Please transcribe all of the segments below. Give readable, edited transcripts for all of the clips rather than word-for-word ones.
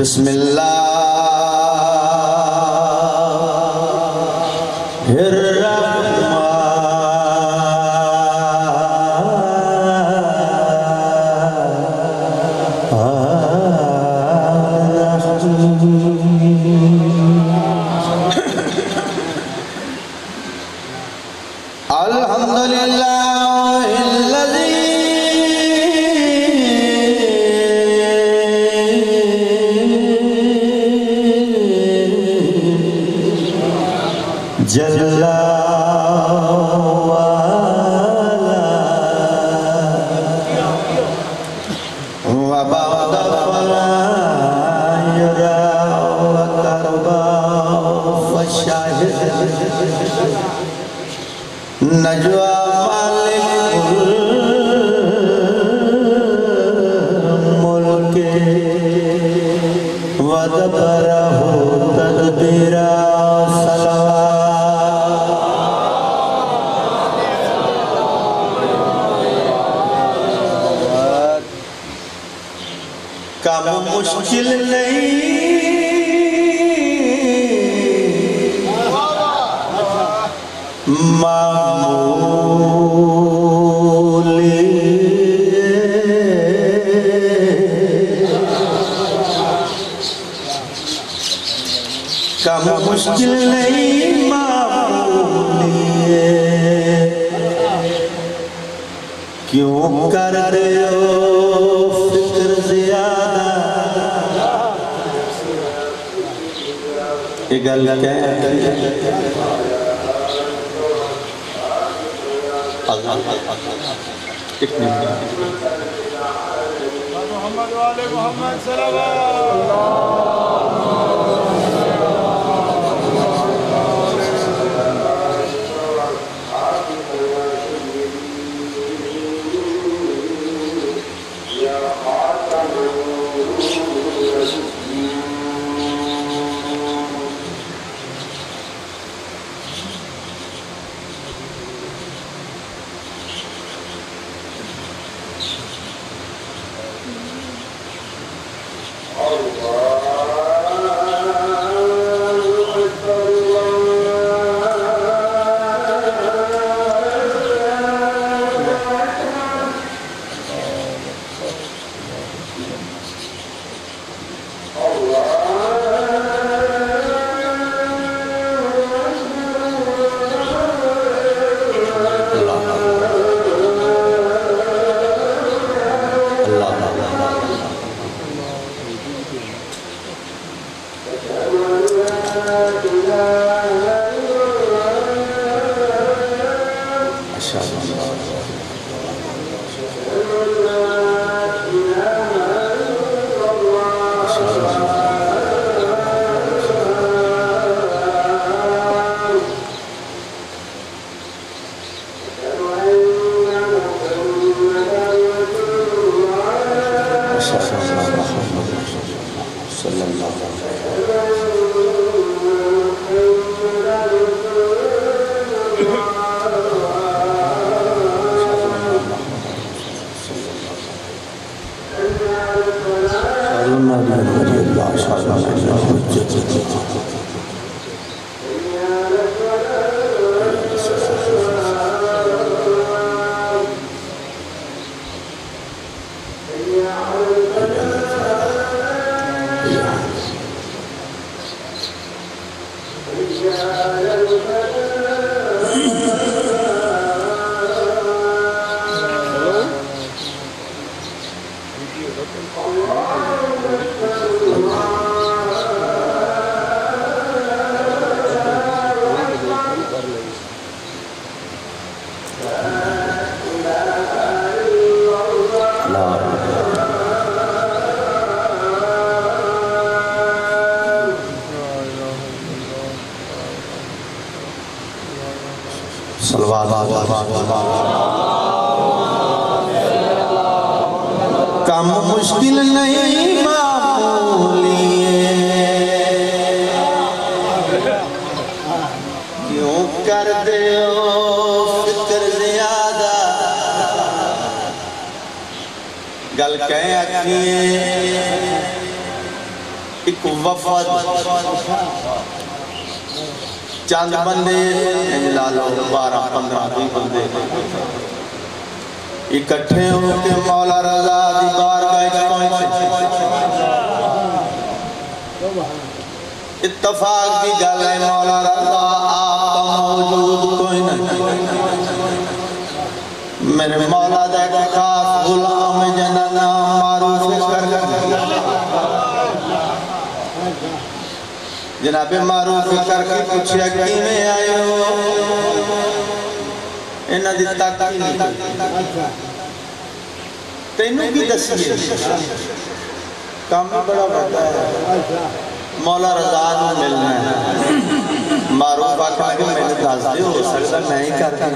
بسم اللہ جل وعلا وبعد فلا يرى وكربا فالشاهد نجوى مالك الملك ودبره تدبيرا کام مشکل نہیں معمولی کام مشکل نہیں معمولی کیوں کر رہے ہو فکر زیادہ یہ گل کہتے ہیں محمد والے محمد صلوات کام مشکل نہیں معمولی کیوں کر دے ہو فکر زیادہ گل کہیں اکھیے ایک وفد چند بندے لالو 12-15 بندے اکٹھے ہو کے مولا رضا دی بارگاہ پہنچے اتفاق کی گل ہے مولا رضا آپ موجود کوئی نہیں میرے مولا دا ایک خاص غلام جنہ نام معروف کر جناب معروف کر کے پوچھیا کی میں آئے ہو انہا دی تاکی نہیں تینوں کی دسیے کام بڑا بڑا ہے مولا رضا نو ملنا ہے معروف آکھا کہ میں نے داز دے ہو سکتا نہیں کرتا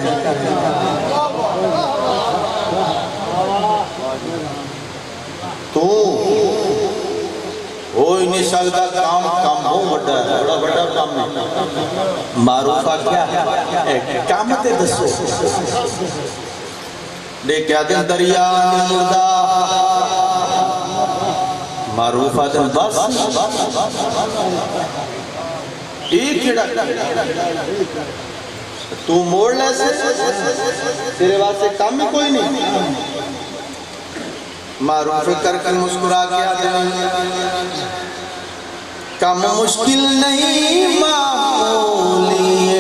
تو ہوئی نہیں سکتا کام ہو بڑا ہے بڑا بڑا کام نہیں معروف آکھا کام تے دسو دیکھ آدم دریا مردہ معروف آدم بس ایک کیڑا تو موڑ لے سے تیرے واسطے کام ہی کوئی نہیں معروف کر کے مسکرا کے آدم کم مشکل نہیں معمولی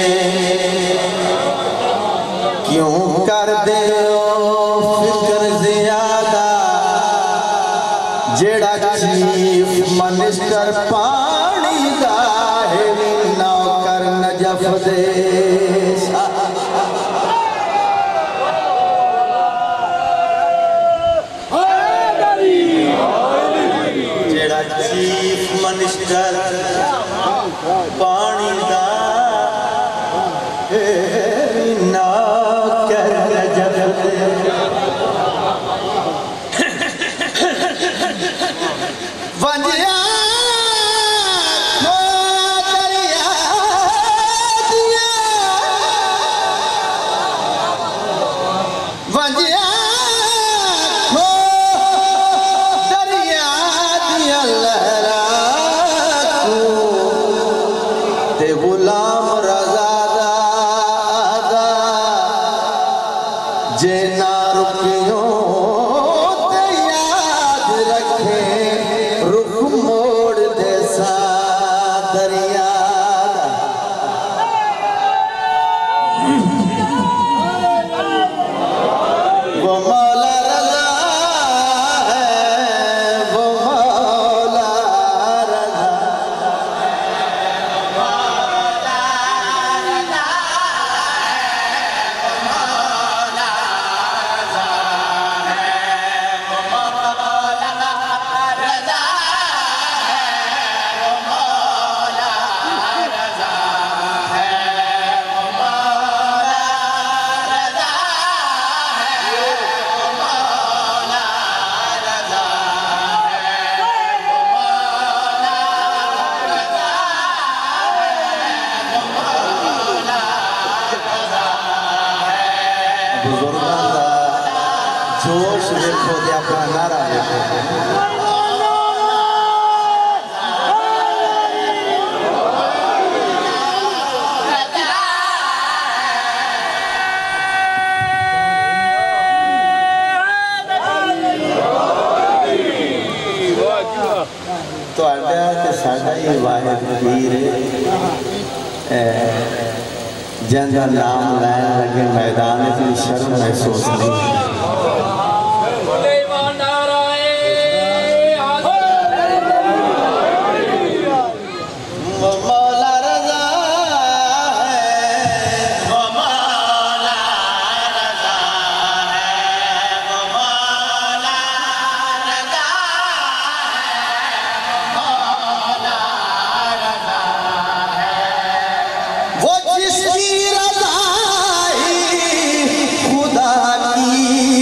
کیوں کر دے فکر زیادہ جیڑا چیف منسٹر پانی ظاہر نوکر نجف دے جیڑا چیف منسٹر پانی ظاہر نوکر نجف دے ونجیا جوش دیکھو دے اپنا نعرہ دیکھو تو آڈیا کہ ساڑھا یہ واحد پیر جنگا نام لائن لگے میدان کی شرم محسوس نہیں خدا کی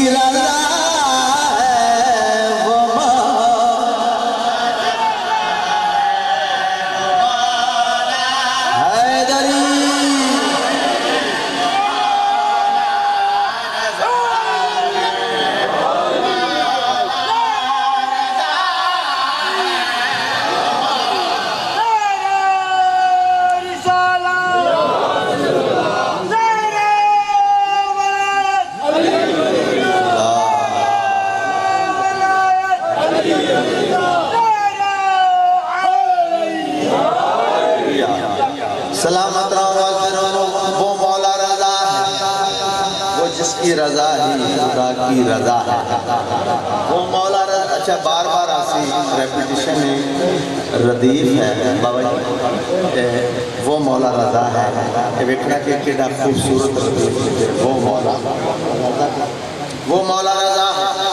سلامت رہو وہ مولا رضا ہے، وہ جس کی رضا ہی خدا کی رضا ہے، وہ مولا رضا۔ اچھا بار بار آسی ریپیٹیشن ہے، ردیف ہے بابا جی، وہ مولا رضا ہے، یہ ویکھنا کہ کیڑا خوبصورت ردیف ہے، وہ مولا رضا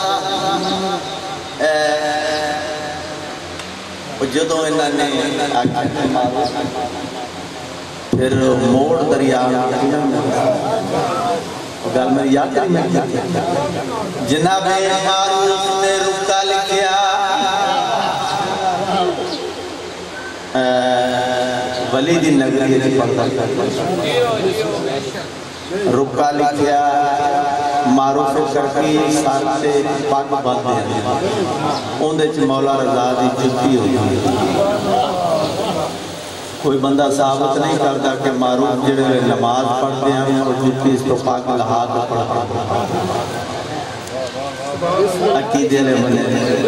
ہے۔ جدوں انہوں نے آکھا پھر موڑ دریا گل میں یاد جناب معروف نے رکا لکھیا ولی دی نگری جی پڑھتا رکا لکھیا معروف کرکی سارتے پاک باندھے ہیں اندھے چھ مولا رضا دی جتی ہوئی کوئی بندہ ثابت نہیں کرتا کہ معروف جڑے نماز پڑھتے ہیں اور جتی اس کو پاک لہا کے پڑھتے ہیں عقیدے لے بنے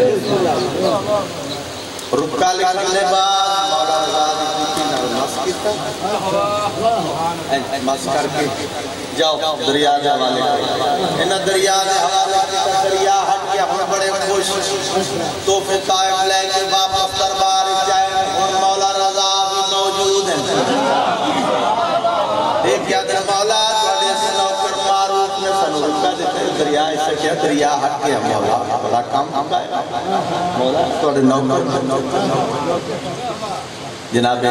رکا لکھنے بعد مولا رضا دی جتی نرمس کیتا مس کر کے جاؤ دریا دے حوالے کریں انہاں دریا دے حوالے کریں دریا ہٹ کے ہم بڑے خوش تو پھر طائف لے کے واپس دربار جائے اور مولا رضا بھی موجود ہیں ایک یاد مولا تھوڑے سے نوکر معروف نے سنو رکا دیتے دریا ایسا کیا دریا ہٹ کے مولا بڑا کام ہے مولا تھوڑے نوکر جناب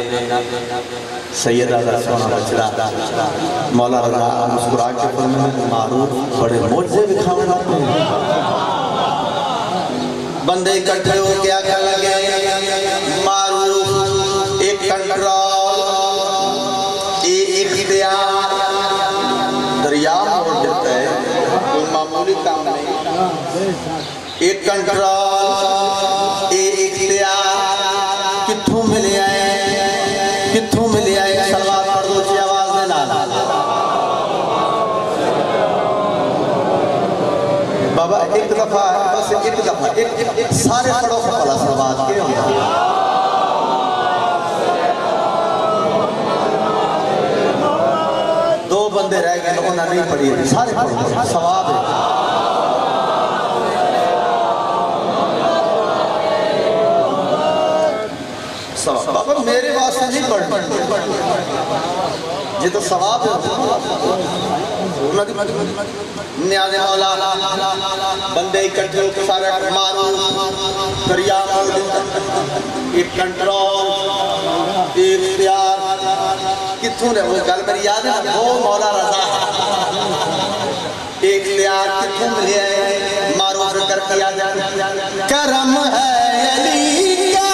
سیدہ دا سونا بچڑا مولا رضا مسکرا کے فرمائے معروف بڑے معجزے دکھاوے لاتے ہیں بندے اکٹھے ہو کے آگے لگے معروف ایک کنٹرول ایک اختیار دریا موڑ دیتا ہے کوئی معمولی کام نہیں ایک کنٹرول ایک اختیار کتھوں ملے آئے سلوات پڑھ دو چی آواز دینا بابا ایک دفعہ بس ایک دفعہ سارے پڑھو پڑھا سلوات کے ہوئے دو بندے رہ گئے انہوں نے نہیں پڑھی سارے پڑھو ثواب ہے بابا میرے واسطے نہیں پڑھنا یہ تو ثواب ہے نیاز مولا بندے اکٹھے ہو سارے معروف دریا موجود ایک کنٹرول ایک اختیار کتھوں نے وہ گل میری یاد ہے وہ مولا رضا ایک اختیار کتھوں ملے ہیں معروف کر کے یاد ہے کرم ہے علی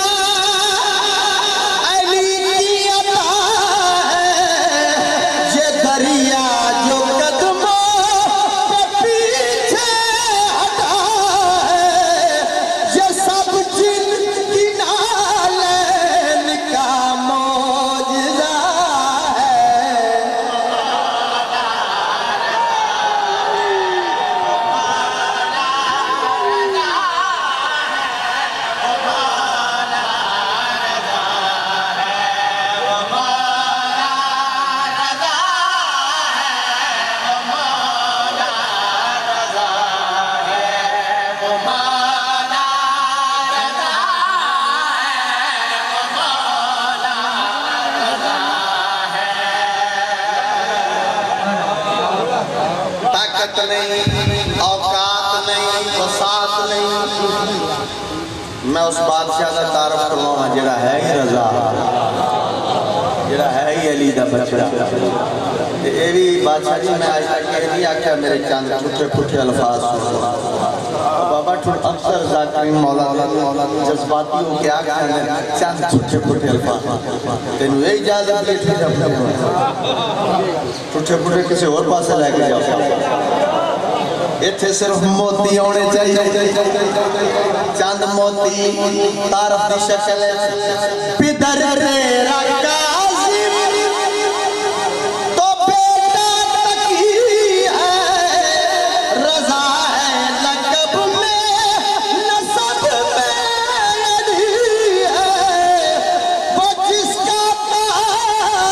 نہیں اوقات نہیں وسعت نہیں میں اس بادشاہ کا تعارف کرواؤں جڑا ہے ہی رضا جڑا ہے ہی علی دا بچڑا یہ بھی بادشاہ جی میں آج تک یہ نہیں آکھا میرے چاند چھوٹے پھوٹے الفاظ بابا اکثر ذاکرین مولا جذباتی ہو کے آکھا چاند چھوٹے پھوٹے الفاظ تینوں یہ اجازت لیٹھی جب چھوٹے پھوٹے کسی اور پاسے لے کے جاؤ اتھے صرف موتی ہونے چاہیے چاند موتی تعرف دی شکل پدر تیرا کاظم تو بیٹا تکی ہے رضا ہے لقب میں نسب میں علی ہے وہ جس کا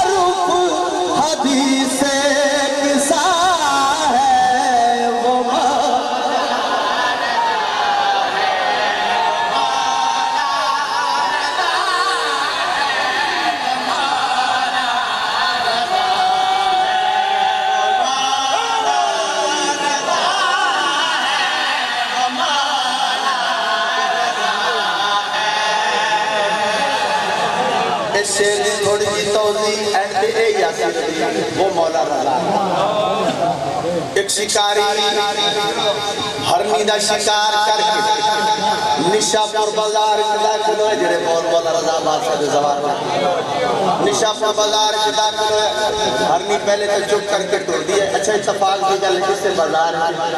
اس شیر کی تھوڑی جی توضیح اینڈ پہ اے یاسر وہ مولا رضا ایک شکاری ہرنی دا شکار کر کے نشاپور بازار کے داخل ہوئے جڑے مولا رضا بادشاہ دے زوار نشاپور بازار کے داخل ہوئے ہرنی پہلے تو چپ کر کے ٹور دیا اچھا اتفاق دی گل کس سے بازار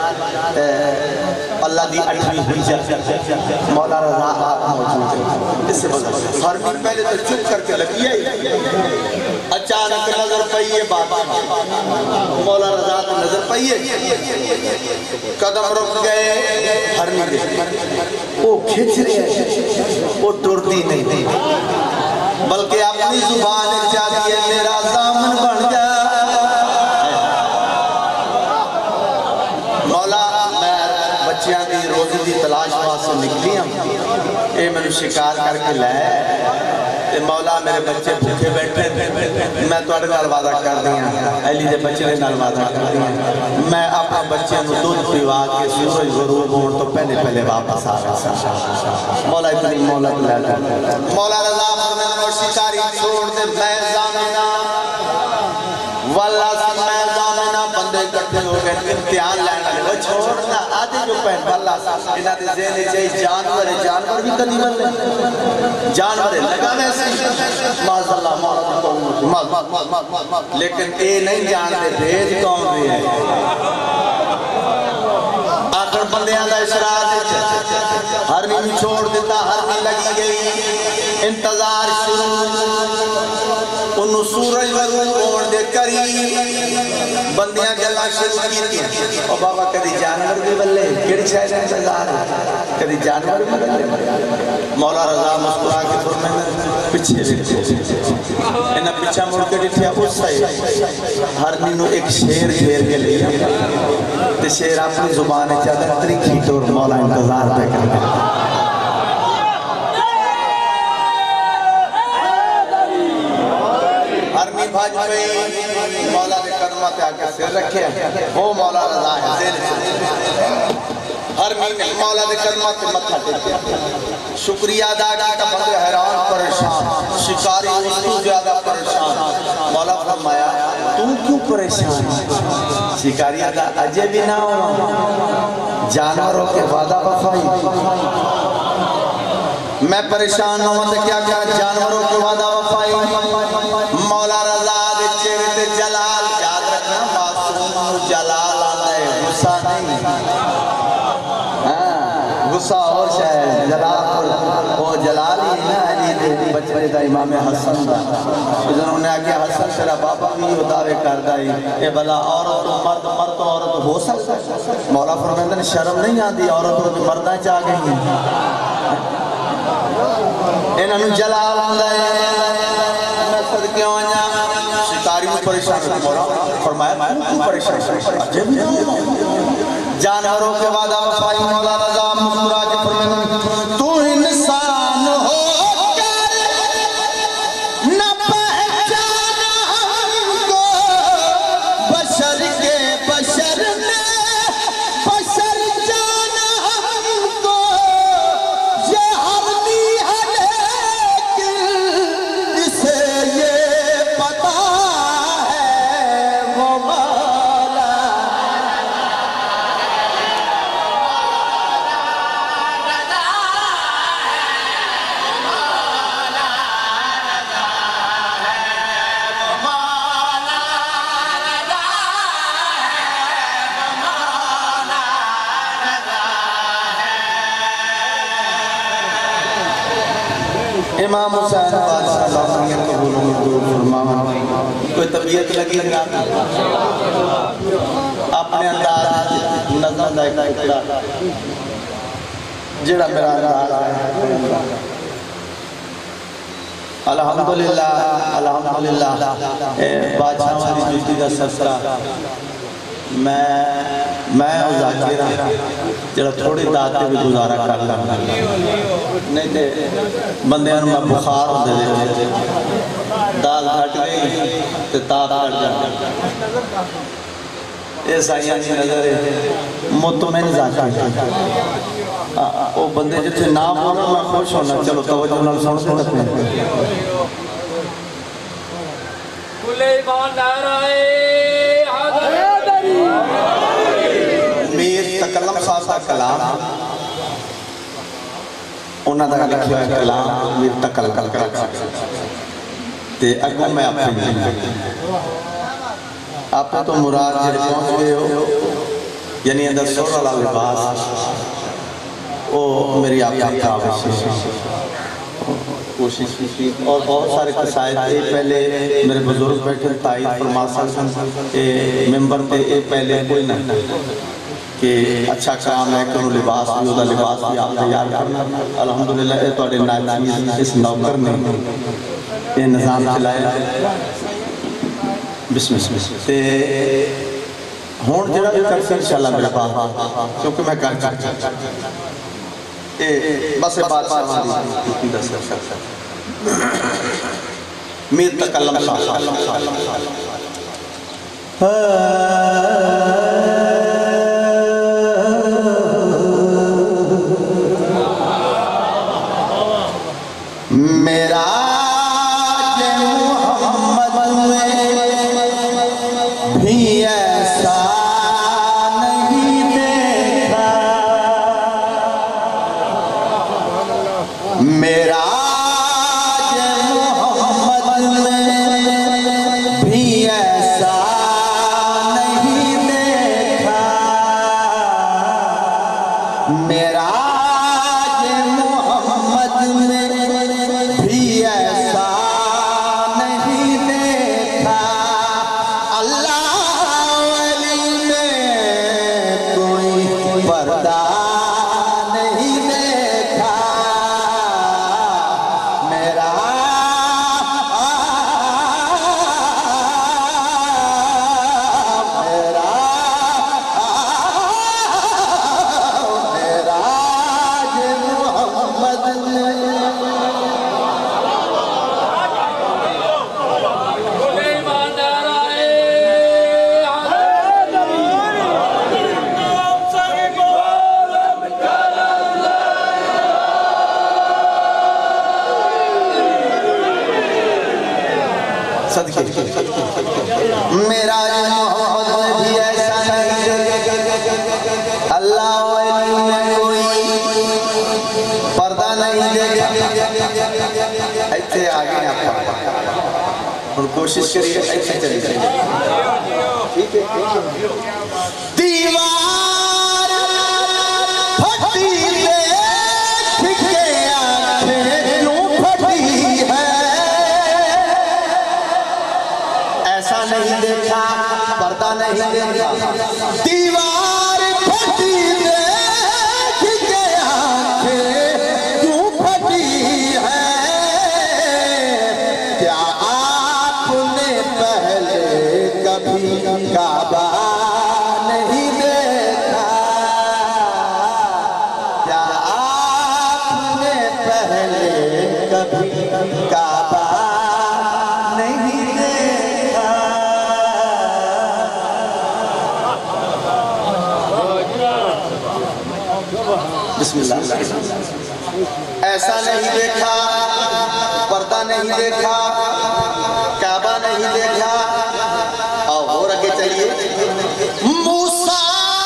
اللہ دی 8ویں ہجرت مولا رضا آپ موجود ہے اس سے بازار ہرنی پہلے تو چپ کر کے لگی ہے اچانک نظر پئی ہے بابا مولا رضا کو نظر پئی ہے قدم رک گئے ہرنی دے وہ کھچ رہے ہیں وہ ٹرتی نہیں بلکہ اپنی زبان چاہتی ہے میرا ضامن بن جا مولا میں بچیاں دی روزی دی تلاش واسطے نکلی ہوں اے میں نے شکار کر کے لائے مولا میرے بچے بھوکے بیٹھے میں توڑے نال وعدہ کر دیا علی دے بچے نال وعدہ کر دیا میں اپنے بچے نو دودھ پیوا کے سورج غروب ہون تو پہلے واپس آ گیا مولا اتنی مولت لے مولا رضا فرمان اور شکاری چھوڑ دے میں زامنہ واللہ سے میں زامنہ بندے کرتے ہو گئے امتحان لینا لے وہ چھوڑنا آدھے جو پہن واللہ سے انہاں دے ذہنی چاہیے جانور بھی کدی بن جانور لگا میں ماذا اللہ مولا لیکن اے نہیں جانتے بھیج کون بھی ہے آخر بندیاں دا اشارات ہر نہیں چھوڑ دیتا ہر نہیں لگی گئی انتظار شروع انہوں سورج غروب ہونے دے قریب بندیاں گلا شروع کی تھی اور بابا کدی جانور بھی بلے کیڑی شاید انتظار کدی جانور بھی بلے مولا رضا مسکرا کے فرمائے پیچھے انہاں پیچھا مڑ کے ڈٹھیا اس سے ہر نینو ایک شیر گھیر کے لیا تے شیر اپنی زبان چادر تریکھی تو مولا انتظار پہ کر گیا بھاج پہ مولا نے قدمات آکے سر رکھے وہ مولا رضا ہے زیر سے ہر مہینے مولا نے قدمات متھا ٹیکے شکریہ ادا کیا بندے حیران پریشان شکاری اس کو زیادہ پریشان مولا فرمایا تم کیوں پریشان شکاری ادا اجے بھی نہ ہو جانوروں کے وعدہ وفائی میں پریشان ہوں تو کیا کیا جانوروں کے وعدہ وفائی مولا رضا دے چہرے تے جلال یاد رکھنا معصوم جلال آتا ہے غصہ نہیں غصہ اور شاید جلال وہ جلال ہی نا علی دے بچے دا امام حسن دا انہوں نے آگے حسن تیرا بابا بھی یہ دعوے کر دائی اے بلا عورت و مرد عورت ہو سکتا مولا فرمیدن شرم نہیں آتی عورت و مردہ چاہ گئی انہوں نے جلال آتا ہے میں صدقے آنیا شکاری میں پریشان مولا فرمایا تو پریشان عجب جانوروں کے وعدہ وفائی مولا رضا مسکرا کے فرمایا تو انسان ہو کر نہ پہچانا ہم کو بشر کے بشر نے بشر جانا ہم کو یہ ہرنی ہے لیکن اسے یہ پتا ہے وہ مولا امام حسین بادشاہ لاکھنیت قبول مردور فرمان کوئی طبیعت لگی رات اپنے انداز نظر دا ایک ٹکڑا جڑا میرا انداز ہے الحمدللہ الحمدللہ بادشاہ والی جوتی دا سسرا میں او ذاکرہ جڑا تھوڑی داتے بھی گزارا کر لگا نہیں تے بندے انہوں میں بخار ہوں دے داد گھٹ گئی تے تاب گھٹ جاتا ایسا ہی نظر ہے مطمئن ذاکرہ وہ بندے جتنے نام ہونا میں خوش ہونا چلو توجہ نال سن سکتے ہیں میر تکلم صاحب کا کلام انہوں نے لکھا ہے کلام میر تکلم تے اگوں میں آپ تو مراد جڑے پہنچ گئے ہو یعنی اندر سور والا لباس وہ میری آپ کی کوشش کی اور بہت سارے قصائد تھے پہلے میرے بزرگ بیٹھے تائید فرما سکتے ممبر تھے پہلے کوئی نہیں کہ اچھا کام ہے کہ انہوں لباس بھی ہوتا لباس بھی آپ تیار کرنا الحمدللہ اے تو اڈے نائب اس نوکر نے یہ نظام چلائے بسم اللہ تے ہون جڑا بھی کرتے انشاءاللہ میرے پاس کیونکہ میں کر چاہتا بس بات سمجھ میر تکلم میرا محمد میں بھی ایسا نہیں دیکھا میرا محمد میں بھی ایسا نہیں دیکھا میرا میرا محمد بھی ایسا نہیں اللہ میں کوئی پردہ نہیں دیکھا ایسے آگے آپ اور کوشش کریے ایسے چلی دیوار پھٹی دیکھ کے آنکھیں کیوں پھٹی ہے ایسا نہیں دیکھا پردہ نہیں دیکھا دیوار پھٹی دیکھ کے آنکھیں کیوں پھٹی ہے کیا آپ نے پہلے کبھی کعبہ نہیں دیکھا کیا آپ نے پہلے کبھی کعبہ نہیں دیکھا بسم اللہ ایسا نہیں دیکھا پردہ نہیں دیکھا کعبہ نہیں دیکھا اور آگے چلیے موسیٰ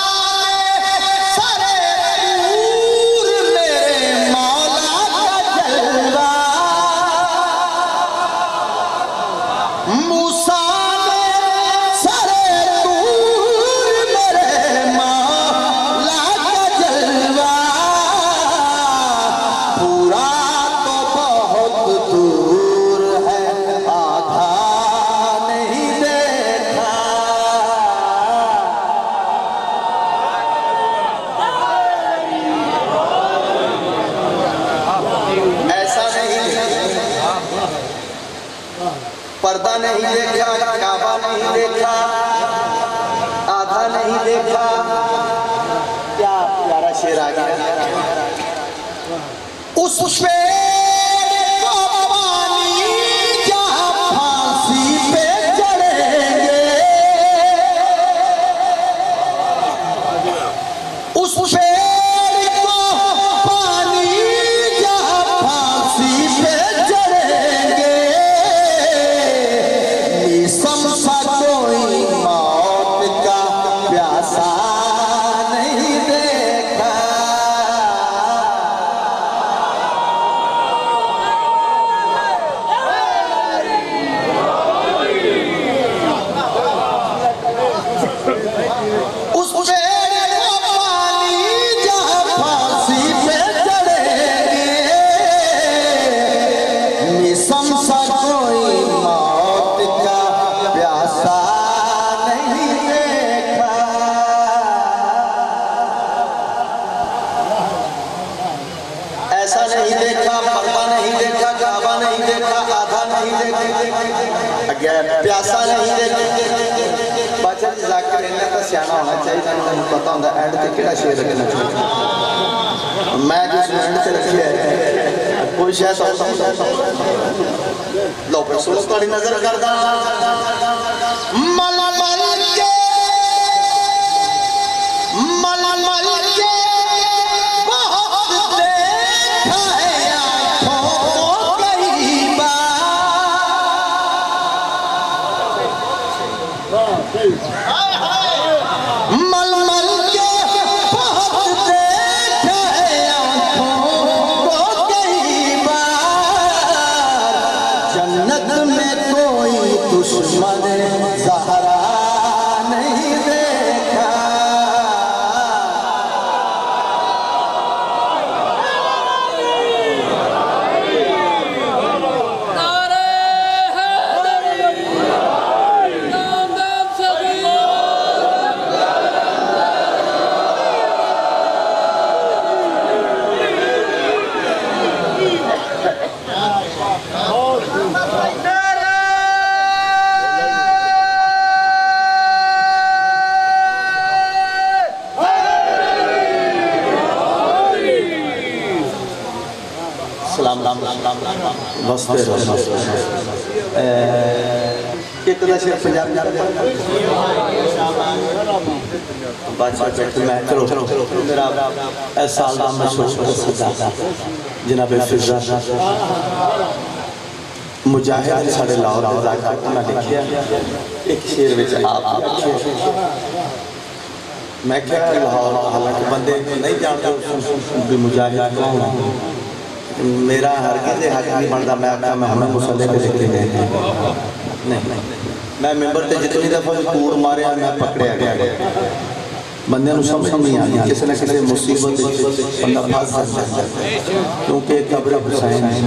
سر طور میرے مولا کا جلوہ موسیٰ سر طور میرے مولا کا جلوہ پورا تو بہت دور ہے آدھا نہیں دیکھا ایسا نہیں پردہ نہیں دیکھا کعبہ نہیں دیکھا آدھا نہیں دیکھا کیا پیارا شعر آ گیا اس پیڑ کو پانی جہاں پھانسی پہ چڑھیں گے اس پیڑ کو پانی جہاں پھانسی پہ چڑھیں گے کوئی موت کا پیاسا نہیں دیکھا ایسا نہیں دیکھا پردہ نہیں دیکھا کعبہ نہیں دیکھا آدھا نہیں دیکھا پیاسا نہیں دیکھا باچہ جی ذاکر انہیں تو سیانہ ہونا چاہیے تمہیں پتا ہوں اینڈ تے کیڑا شیر رکھنا چاہیے میں جس اینڈ تے رکھی ہے کوئی شاید ہوتا لو پر سنو توڑی نظر کردہ مل مل کے بہت دیکھا ہے آنکھوں کو کئی بار مل مل کے بہت دیکھا ہے آنکھوں کو کئی بار جنت میں کوئی دشمن زہرا نہیں دیکھا واسطے رہنا کتنا شیر پنجابی بادشاہ بیٹھ میں چلو میرا ایسا اللہ مشہور صدا جناب فضا مجاہد ساڑھے لاہور علاقہ میں لکھیا ایک شیر وچ آپ میں کیا لاہور حالانکہ بندے نہیں جانتا بھی مجاہد کون میرا ہرگز حق نہیں بنتا میں آقا میں ہمیں مسلح پہ لکھ گئے نہیں میں ممبر تے جتنی دفعہ کوڑ مارے میں پکڑے گیا بندے نو سمجھ نہیں آئی کسی نہ کسی مصیبت بندہ پھاس سکتا ہے کیونکہ قبر حسین ہے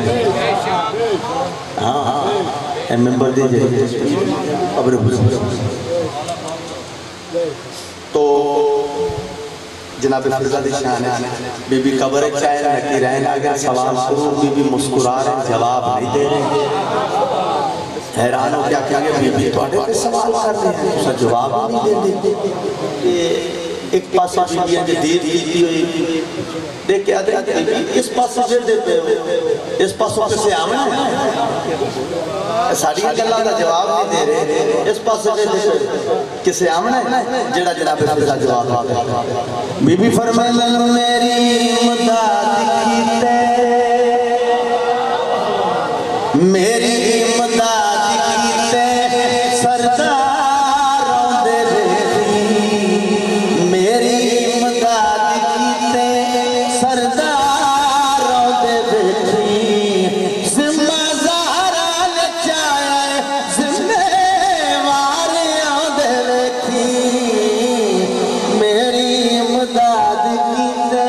ہاں اے ممبر دی جائے قبر حسین تو جناب فضا دی شان ہے بی بی قبر چاہے نکی رہن اگر سوال شروع بی بی مسکرا رہے جواب نہیں دے رہے حیران ہو کیا کہیں گے بی بی تو آٹے پہ سوال کر رہے ہیں اسے جواب نہیں دے دیتے ایک پاسے بی بی ہیں جو دیر دیتی ہوئی دیکھ کیا دے اس پاسے جڑ دیتے ہو اس پاسوں کسے آمن ہے ساڑھی اللہ کا جواب نہیں دے رہے اس پاسے جڑ دیتے کسے آمن ہے جڑا جناب فضا جواب آتے بی بی فرمائے میری امداد کیتے میری امداد کیتے سرداروں دے بیٹی میری امداد کیتے سرداروں دے بیٹی ذمہ زہرا لچائے ذمہ واریاں دے بیٹی میری امداد کیتے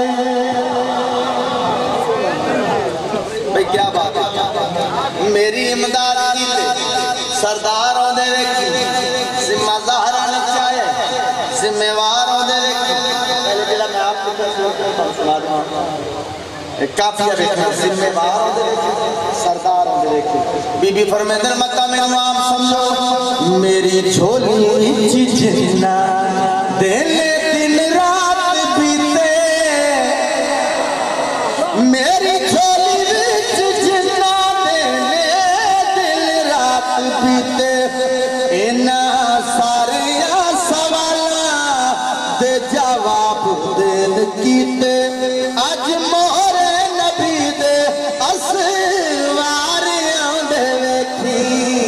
بھئی کیا بات ہے میری امداد کیتے سرداروں دے ویکھی ذمہ زہرا نچائے ذمہ واروں دے ویکھی پہلے جلہ میں آپ کو سنا دوں کافی ہے ذمہ واروں دے ویکھی سرداروں دے ویکھی بی بی فرمیدن مکہ میں نوام سمجھو میری جھولی چی جنہ دینے دن رات بیتے میری جھولی چی جنہ دینے دن رات بیتے اینا ساریا سوالا دے جواب دین کیتے آج مہر نبی دے اسواریاں دے ویکھی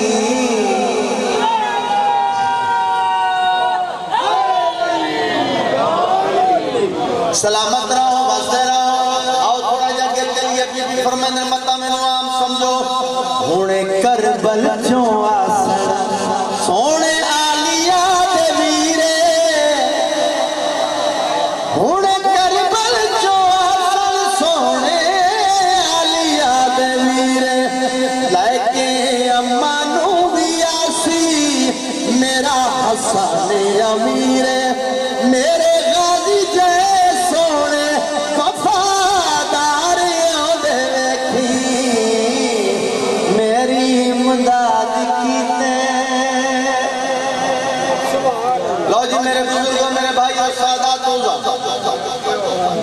سلامت رہو بستے رہو آؤ تھوڑا جاگے چلیے بی بی فرمیدن مکہ میں نوام سمجھو ہونے کربل جو آسن سونے آلیہ دے ویرے ہونے کربل جو آسن سونے آلیہ دے ویرے لائکے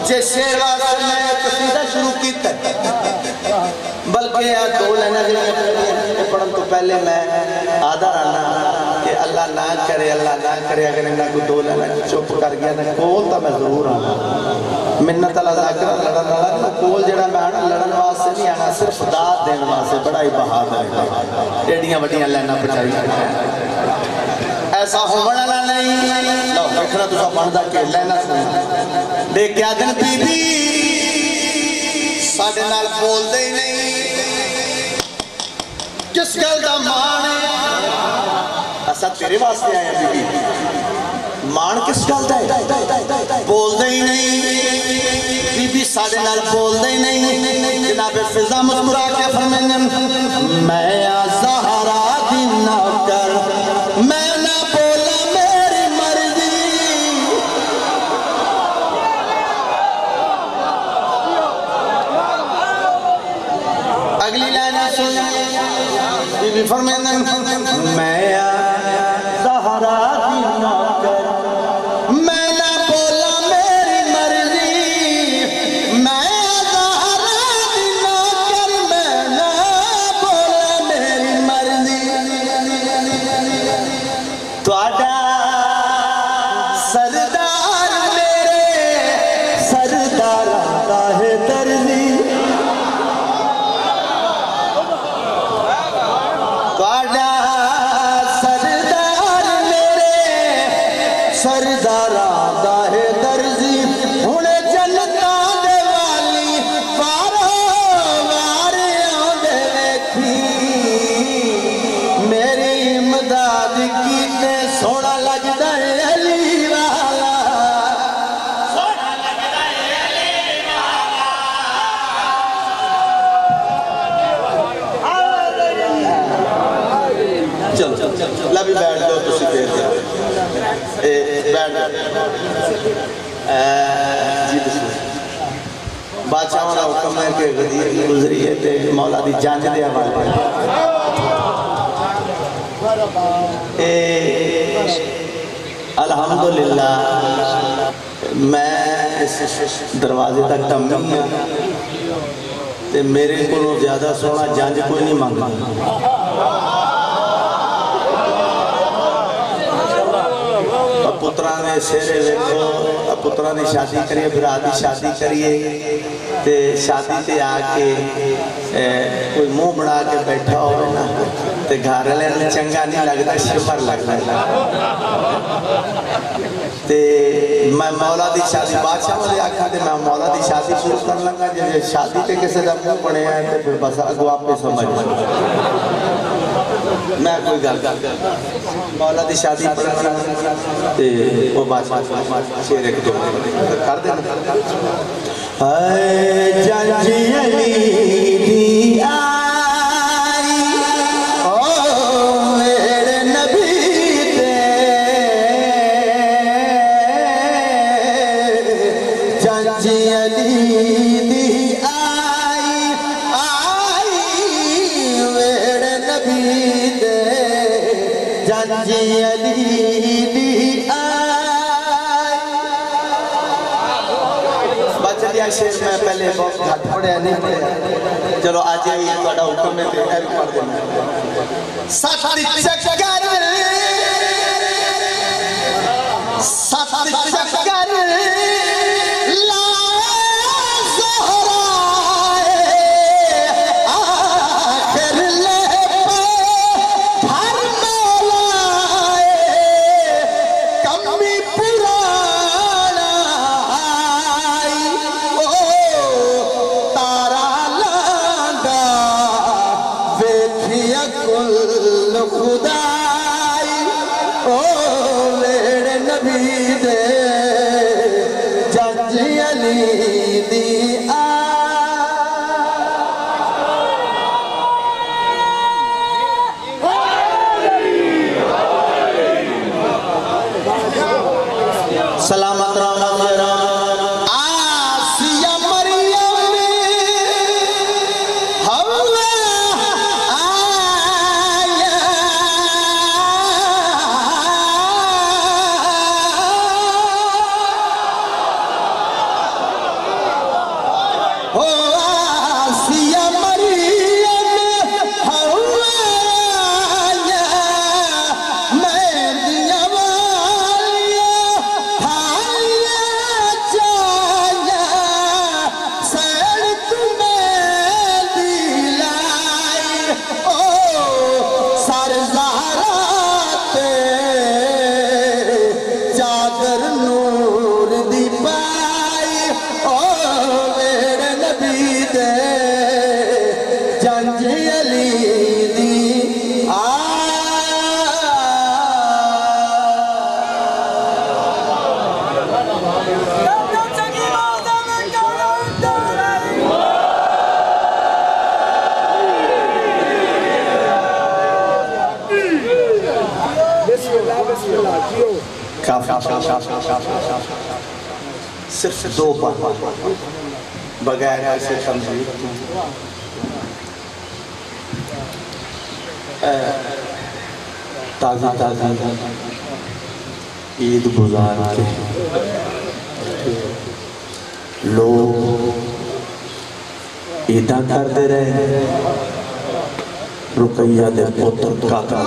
جس شیر واسطے میں قصیدہ شروع کیتا بلکہ دو لینا پڑھن تو پہلے میں آدھا رہنا کہ اللہ نہ کرے اگر انہاں کو دو لینا چپ کر گیا تو کول تا میں ضرور آنا منت اللہ ذاکر لڑن والا کول جڑا میں آنا لڑن واسطے نہیں آنا صرف داد دین واسطے بڑا ہی بہادر ہے ایڈیاں وڈیاں لینا پچھائی ایسا ہونا نہیں لو دیکھنا تو سب بندہ کے لینا سنا دیکھ کیا دن بی بی ساڑھے نال بول دے نہیں کس گل دا مان ہے ایسا تیرے واسطے آیا بی بی مان کس گل دا ہے بول دے نہیں بی بی ساڑھے نال بول دے نہیں جناب فضا مسکرا کے فرمینے میں زہرا دی نوکر میں نہ بولا میری مرضی اگلی لائن سن بی بی فرمینے میں زہرا دی نوکر میں نہ بولا میری مرضی میں زہرا دی نوکر میں نہ بولا میری مرضی تو آجا سردار میرے سردار آتا ہے درزی تو آجا سردار میرے سردار آتا ہے درزی انہیں جنتا دے والی پارو واریاں دے ویکھی میری امداد کیتے سونا لگدا ہے علی والا سونا لگدا ہے علی والا چلو لبی بیٹھ جاؤ تسی پھر جاؤ بیٹھ جاؤ جی بسم اللہ بادشاہوں کا حکم ہے کہ غدیر گزری ہے تے مولا دی جانج دے حوالے الحمدللہ میں اس دروازے تک دمی ہوں تے میرے کو زیادہ سونا جانج کوئی نہیں مانگا پترانے سیرے ویکھو پترانے شادی کریے برادی شادی کریے تے شادی تے آکے کوئی منہ بڑھا کے بیٹھا ہوئے نا تے گھر لینے چنگا نہیں لگتا شمر لگتا ہے تے میں مولا دی شادی بادشاہ والے آکھا تے میں مولا دی شادی شروع کر لگا جب شادی تے کسے دا منہ بڑھے ہیں تے پھر بس اگو آپ پہ سمجھ میں کوئی گل مولا دی شادی پڑھا تے وہ بادشاہ شیر ایک دو کر دینا اے جانجی علی دی آئی او میرے نبی دے جانجی علی دی آئی میرے نبی دے جانجی علی دی شیر میں پہلے بہت گھٹ پڑھے نہیں پڑھے چلو آج یہ توڑا حکم میں پھر بھی پڑھ دینا ساتھ چکر لا زہرائے آخر لے پہ ہر مولائے کمی پرانا کل خدائی او میرے نبی دے جانجی علی دی سلامت رحمت رحمت آسیہ مریم حوا آیا صرف 2 پڑھ بغیر ایسے تمہید تازی عید گزار کے لوگ عیدہ کر دے رہے ہیں رقیہ دے پتر کا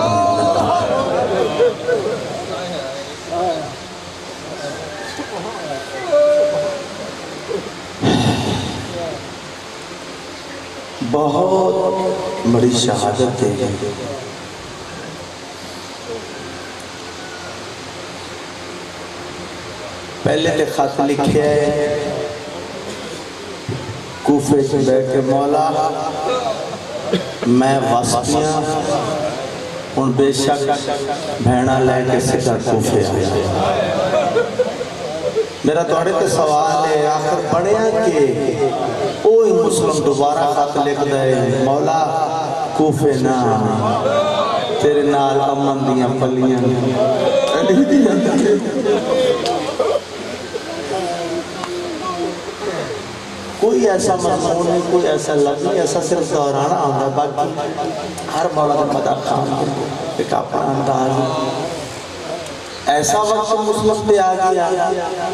بہت بڑی شہادت ہے پہلے تے خط لکھے ہے کوفے سے بیٹھے مولا میں واسطیاں ان بے شک بھیڑا لے کے سکر کوفے آیا میرا توڑے تے سوال ہے آخر پڑھے ہیں کہ اوہی مسلم دوبارہ خط لکھ دے مولا کوفے نہ تیرے نال امن دیاں پلیاں کوئی ایسا مضمون نہیں کوئی ایسا لفظ نہیں ایسا صرف دہرانا ہوتا باقی ہر مولا کا مدد خان ایک اپنا انداز ایسا وقت مسلم پہ آ گیا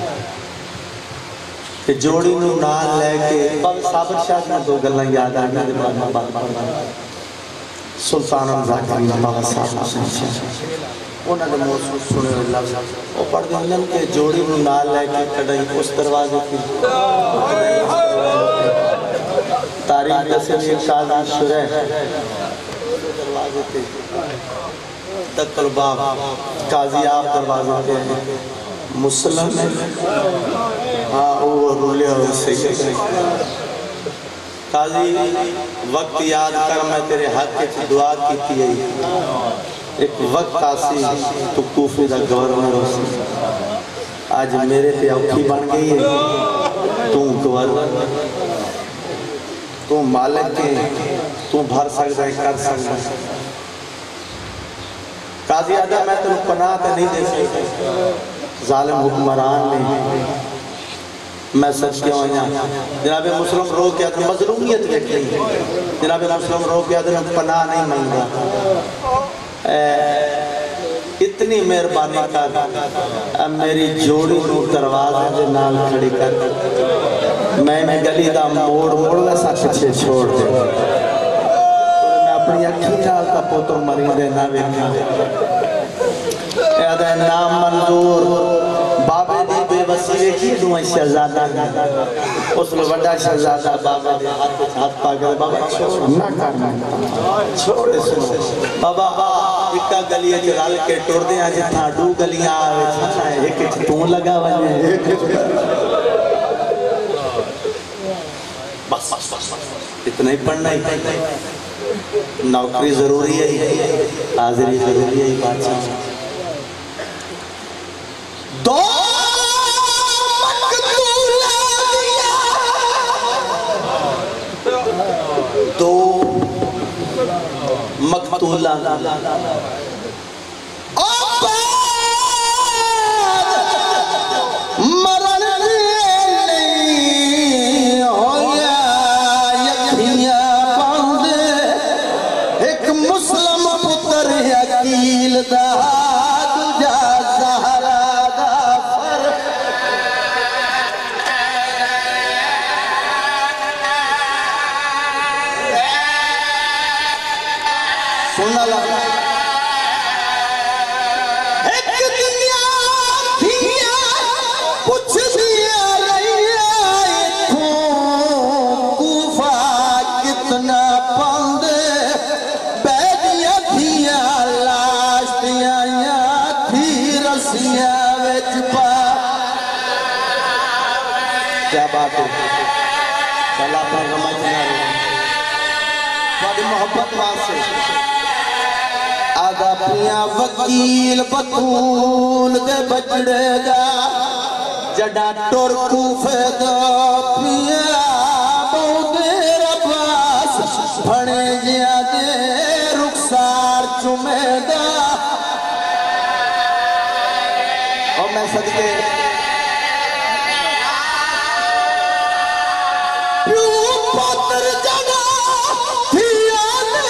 کہ جوڑی نو نال لے کے صابر شاہ میں 2 گلہ یاد آگیا دماغ میں بات پڑھنا سلطان ذاکرین بابا صاحب انہوں نے موسیقی سنے ہوئے لفظ وہ پڑھ دیں کہ جوڑی نو نال لے کے کڑھائی اس دروازے کی تاریخ جیسے بھی ایک قاضی شرح دروازے تھے دکل باب قاضی آپ دروازے تھے مسلم ہے ہاں وہ رولے ہوئے سے قاضی وقت یاد کر میں تیرے حق کے دعا کی تھی ایک وقت آسی تو کوفے دا گورنر ہو سی آج میرے پہ اوکھی بن گئی ہے تو گورنر تو مالک کے تو بھر سکتا ہے کر سکتا ہے قاضی آدھا میں تنہوں پناہ تے نہیں دے سکتا ظالم حکمران نے میں سچ کیا ہوں یہاں جناب مسلم رو کیا تھا مظلومیت دیکھ لی جناب مسلم رو کیا تھا پناہ نہیں مانگا اتنی مہربانی کر اب میری جوڑی نو دروازے دے نال کھڑی کر میں نے گلی دا موڑ ویسا پچھے چھوڑ دے میں اپنی اکھی نال تا پوتر مریدے نہ ویکھا اے نام منظور بابے دی بے وسیلے کی دعائیں شہزادہ اس میں وڈا شہزادہ بابا دے ہاتھ پا گئے بابا چھوڑ نہ کرنا چھوڑے سنو بابا اکا گلیے چرال کے ٹوڑ دیں آج اتنا 2 گلیاں آوے چھانا ہے ایک تون لگا وجہ بس اتنا ہی پڑھنا ہی نوکری ضروری ہے حاضری ضروری ہے بادشاہ دو مقتولہ مرن نہیں ہویا یکھیاں پاندے ایک مسلم پتر عقیل دا دجا زہرا دا فر سننا لگا ایک دنیا دیا کچھ دیا رہی کوفہ کتنا پند بیدیا دیا لاش دیا تھی رسیاں ویچ پا کیا بات ہے چلا پر رمجنا رہا بڑی محبت واسے آدھا پیا وکیل بطول دے بچڑے گا جڑا ٹور کوفے دا پیا بودے رباس بھنے جیا دے رخسار چمے دا صدقے پتر جگہ تھیا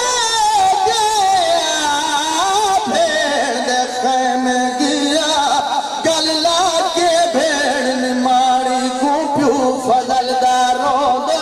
بھیڑ خیمے گیا گل لا کے بھیڑ نماری کو پیو فضل دا روگا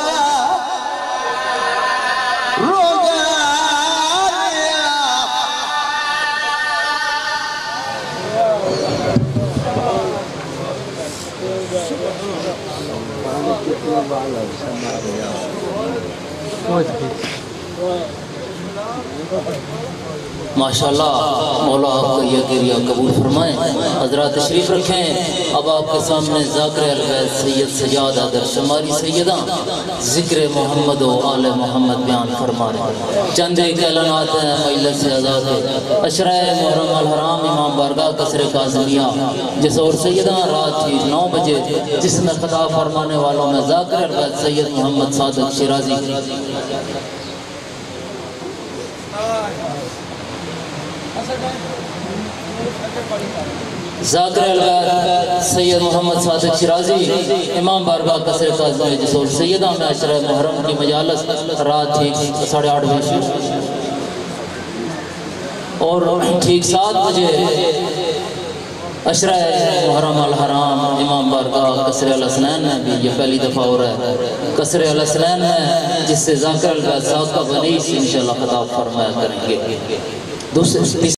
ماشاءاللہ مولا آپ کا یہ گریہ قبول فرمائیں. حضرات تشریف رکھیں. اب آپ کے سامنے ذاکر البیت سید سجاد در شماری سیدہ ذکر محمد و آل محمد بیان فرما رہے ہیں. چند ایک اعلانات ہیں مجلس سے آزاد ہے. عشرہ محرم الحرام امام بارگاہ قصر کاظمیہ جسور سیدہ رات ٹھیک 9 بجے جس میں خطاب فرمانے والوں میں ذاکر البیت سید محمد صادق شیرازی ذاکر البیت سید محمد صادق شیرازی امام بارگاہ قصر کاظمیہ جسور سیدہ میں عشرہ محرم کی مجالس رات ٹھیک 8:30 بجے اور ٹھیک 7 بجے عشرہ محرم الحرام امام بارگاہ قصر الحسنین میں بھی یہ پہلی دفعہ ہو رہا ہے. قصر الحسنین میں جس سے ذاکر البیت صاحب کا بنیس انشاءاللہ خطاب فرمایا کریں گے.